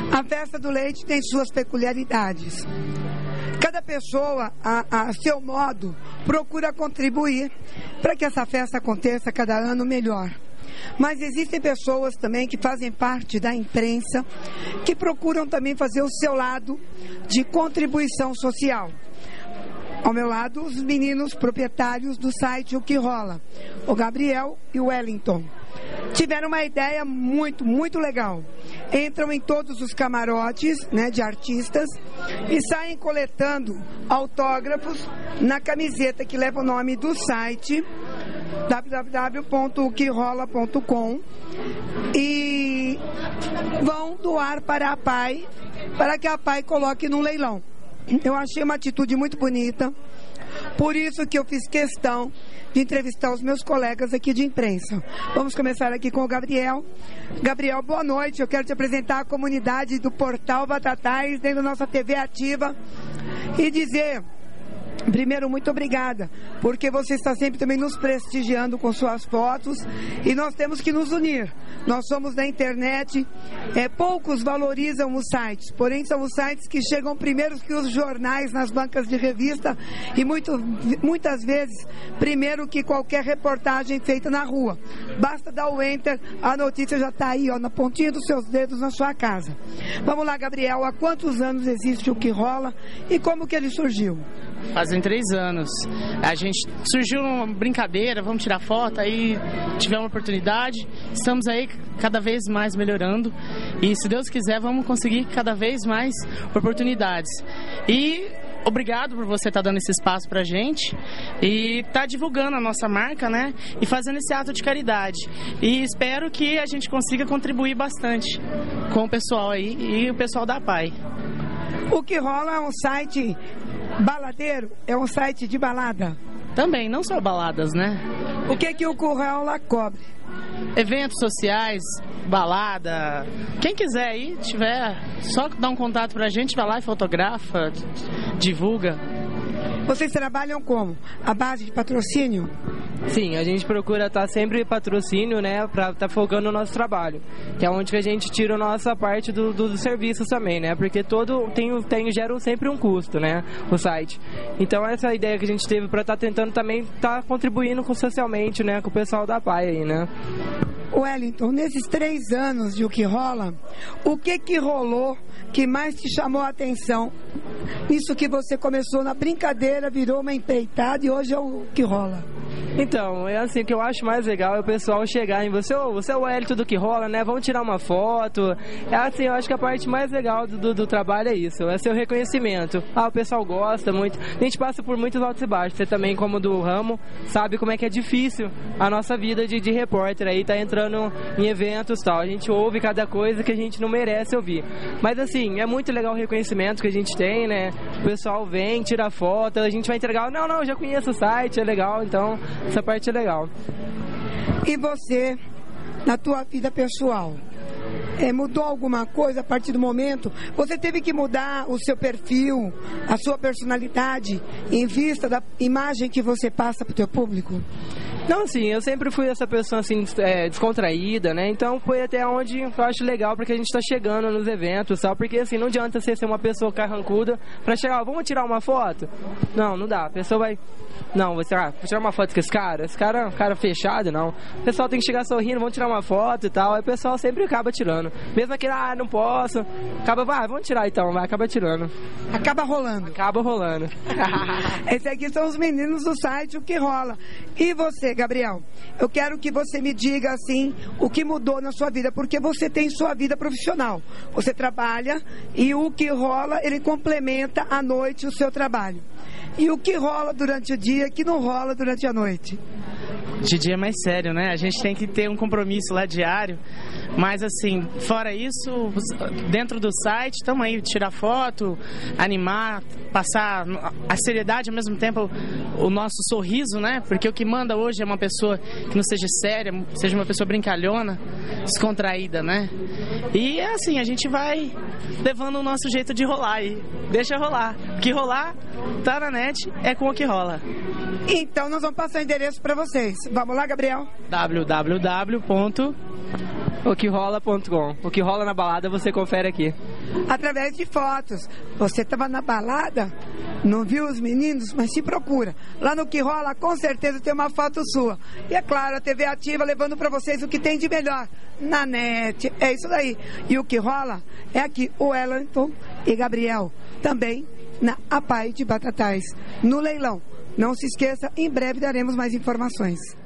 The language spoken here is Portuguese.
A festa do leite tem suas peculiaridades. Cada pessoa, a seu modo, procura contribuir para que essa festa aconteça cada ano melhor. Mas existem pessoas também que fazem parte da imprensa, que procuram também fazer o seu lado de contribuição social. Ao meu lado, os meninos proprietários do site O Que Rola, o Gabriel e o Wellington. Tiveram uma ideia muito legal. Entram em todos os camarotes, né, de artistas e saem coletando autógrafos na camiseta que leva o nome do site www.oquerola.com e vão doar para a PAI, para que a PAI coloque num leilão. Eu achei uma atitude muito bonita, por isso que eu fiz questão de entrevistar os meus colegas aqui de imprensa. Vamos começar aqui com o Gabriel. Gabriel, boa noite. Eu quero te apresentar a comunidade do Portal Batatais, dentro da nossa TV Ativa, e dizer... Primeiro, muito obrigada, porque você está sempre também nos prestigiando com suas fotos e nós temos que nos unir. Nós somos da internet, poucos valorizam os sites, porém são os sites que chegam primeiro que os jornais nas bancas de revista e muitas vezes primeiro que qualquer reportagem feita na rua. Basta dar o enter, a notícia já está aí, ó, na pontinha dos seus dedos na sua casa. Vamos lá, Gabriel, há quantos anos existe o Que Rola e como que ele surgiu? Fazem 3 anos. A gente surgiu uma brincadeira, vamos tirar foto, aí tivemos uma oportunidade. Estamos aí cada vez mais melhorando e, se Deus quiser, vamos conseguir cada vez mais oportunidades. E obrigado por você estar dando esse espaço pra gente e estar divulgando a nossa marca, né? E fazendo esse ato de caridade. E espero que a gente consiga contribuir bastante com o pessoal aí e o pessoal da PAI. O Que Rola é um site baladeiro? É um site de balada? Também, não só baladas, né? O que o Que Rola cobre? Eventos sociais, balada. Quem quiser aí, tiver, só dar um contato pra gente, vai lá e fotografa, divulga. Vocês trabalham como? A base de patrocínio? Sim, a gente procura estar sempre patrocínio, né, para estar focando no nosso trabalho, que é onde que a gente tira a nossa parte dos serviços também, né, porque gera sempre um custo, né, o site. Então essa ideia que a gente teve para estar tentando também estar contribuindo socialmente, né, com o pessoal da PAI aí, né. Wellington, nesses 3 anos de O Que Rola, o que rolou que mais te chamou a atenção? Isso que você começou na brincadeira, virou uma empreitada e hoje é o Que Rola. Então, é assim, o que eu acho mais legal é o pessoal chegar em você é o Wellington do Que Rola, né? Vamos tirar uma foto. É assim, eu acho que a parte mais legal do trabalho é isso, é seu reconhecimento. O pessoal gosta muito. A gente passa por muitos altos e baixos. Você também, como do ramo, sabe como é que é difícil a nossa vida de repórter aí, tá entrando em eventos e tal. A gente ouve cada coisa que a gente não merece ouvir. Mas assim, é muito legal o reconhecimento que a gente tem, né? O pessoal vem, tira foto, a gente vai entregar. Não, já conheço o site, é legal, então essa parte é legal. E você, na tua vida pessoal, mudou alguma coisa a partir do momento? Você teve que mudar o seu perfil, a sua personalidade, em vista da imagem que você passa para o teu público? Não, assim, eu sempre fui essa pessoa, assim, descontraída, né? Então foi até onde eu acho legal, porque a gente tá chegando nos eventos, sabe? Porque, assim, não adianta você ser uma pessoa carrancuda pra chegar, vamos tirar uma foto? Não dá. A pessoa vai... Não, vou tirar uma foto com esse cara cara fechado, não. O pessoal tem que chegar sorrindo, vamos tirar uma foto e tal. Aí o pessoal sempre acaba tirando. Mesmo aquele, não posso. Vamos tirar então, acaba tirando. Acaba rolando. Acaba rolando. Esses aqui são os meninos do site O Que Rola. E você, Gabriel? Eu quero que você me diga, assim, o que mudou na sua vida, porque você tem sua vida profissional. Você trabalha e o Que Rola, ele complementa à noite o seu trabalho. E o que rola durante o dia que não rola durante a noite? De dia é mais sério, né? A gente tem que ter um compromisso lá diário. Mas assim, fora isso, dentro do site, estamos aí, tirar foto, animar, passar a seriedade ao mesmo tempo, o nosso sorriso, né? Porque o que manda hoje é uma pessoa que não seja séria, seja uma pessoa brincalhona, descontraída, né? E é assim, a gente vai levando o nosso jeito de rolar e deixa rolar. O que rolar, tá na net, é com o que rola. Então nós vamos passar o endereço para vocês. Vamos lá, Gabriel? www.oquerola.com. O que rola na balada você confere aqui. através de fotos. Você estava na balada, não viu os meninos, mas se procura. Lá no Que Rola, com certeza tem uma foto sua. E é claro, a TV Ativa levando para vocês o que tem de melhor na net. É isso daí. E o Que Rola é aqui, o Wellington e Gabriel, também na APAI de Batatais, no leilão. Não se esqueça, em breve daremos mais informações.